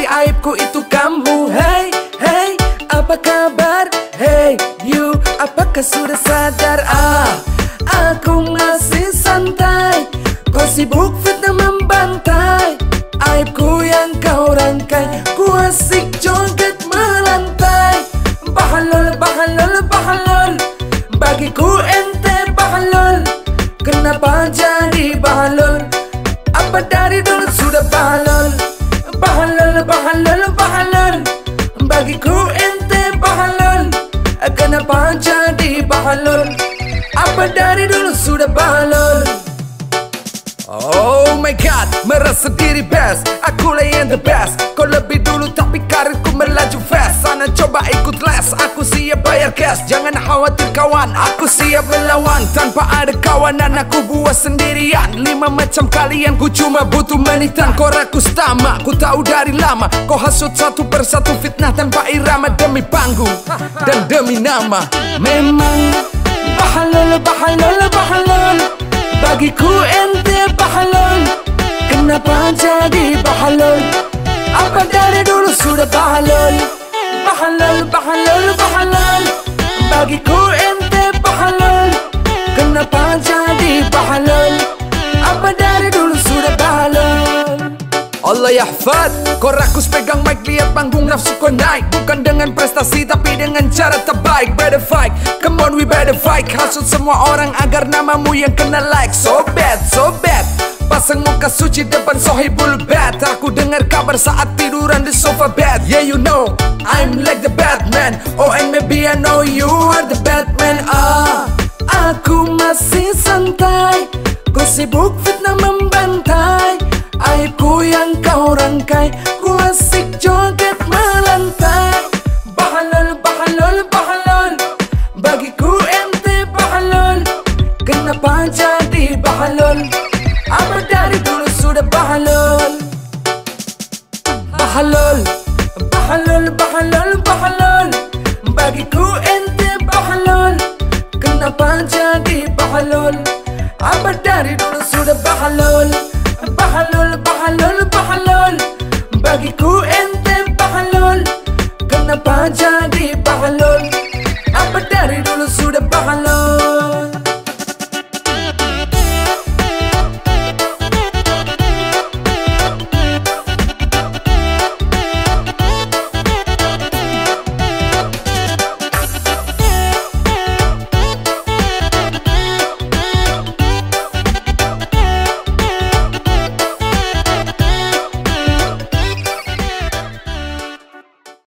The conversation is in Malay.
aibku itu kamu. Hey, hey, apa kabar? Hey, you, apakah sudah sadar? Aku masih santai. Kau sibuk fitnah membantai. Aibku yang kau rangkai. Ku asik joget melantai. Bahalol, bahalol, bahalol. Bagiku ente bahalol. Kenapa jadi bahalol? Apa dari dulu sudah bahalol? Bahalol, bahalol, bahalol. Bagiku ente bahalol. Kenapa jadi bahalol? Apa dari dulu sudah bahalol? Oh my god, merasa diri best. Akulah yang the best. Kau lebih dulu tapi karirku melaju fast. Sana coba ikut les, aku siap bayar cash. Jangan khawatir kawan, aku siap melawan. Tanpa ada kawanan, aku buat sendirian. 5 macam kalian, ku cuma butuh menitan. Kau rakus tamak, ku tahu dari lama. Kau hasut satu persatu fitnah tanpa irama. Demi panggung dan demi nama. Memang bahalol, bahalol, bahalol. Bagiku ente bahalol. Kenapa jadi bahalol? Apa dari dulu sudah bahalol? Bahalol, bahalol, bahalol. Bagiku ente bahalol. Kenapa jadi bahalol? Apa dari dulu sudah bahalol? Allah yahfad, kau rakus pegang mic, lihat panggung nafsu kau naik. Bukan dengan prestasi tapi dengan cara terbaik. Better fight, come on we better fight. Hasut semua orang agar namamu yang kena like. So bad, so bad. Pasang muka suci depan sohibul bad. Aku dengar kabar saat tiduran di sofa bed. Yeah you know, I'm like the Batman. Oh and maybe I know you are the Batman. Aku masih santai. Kau sibuk fitnah membantai. Aibku yang kau rangkai. Ku asik joget melantai. Bahalol, bahalol, bahalol. Bagiku ente bahalol. Kenapa jadi bahalol? Apa dari dulu sudah bahalol? Bahalol, bahalol, bahalol, bahalol. Bagiku ente bahalol. Kenapa jadi bahalol? Apa dari dulu sudah bahalol? Bahalol, bahalol, bahalol. Bagiku ente bahalol. Kenapa jadi bahalol?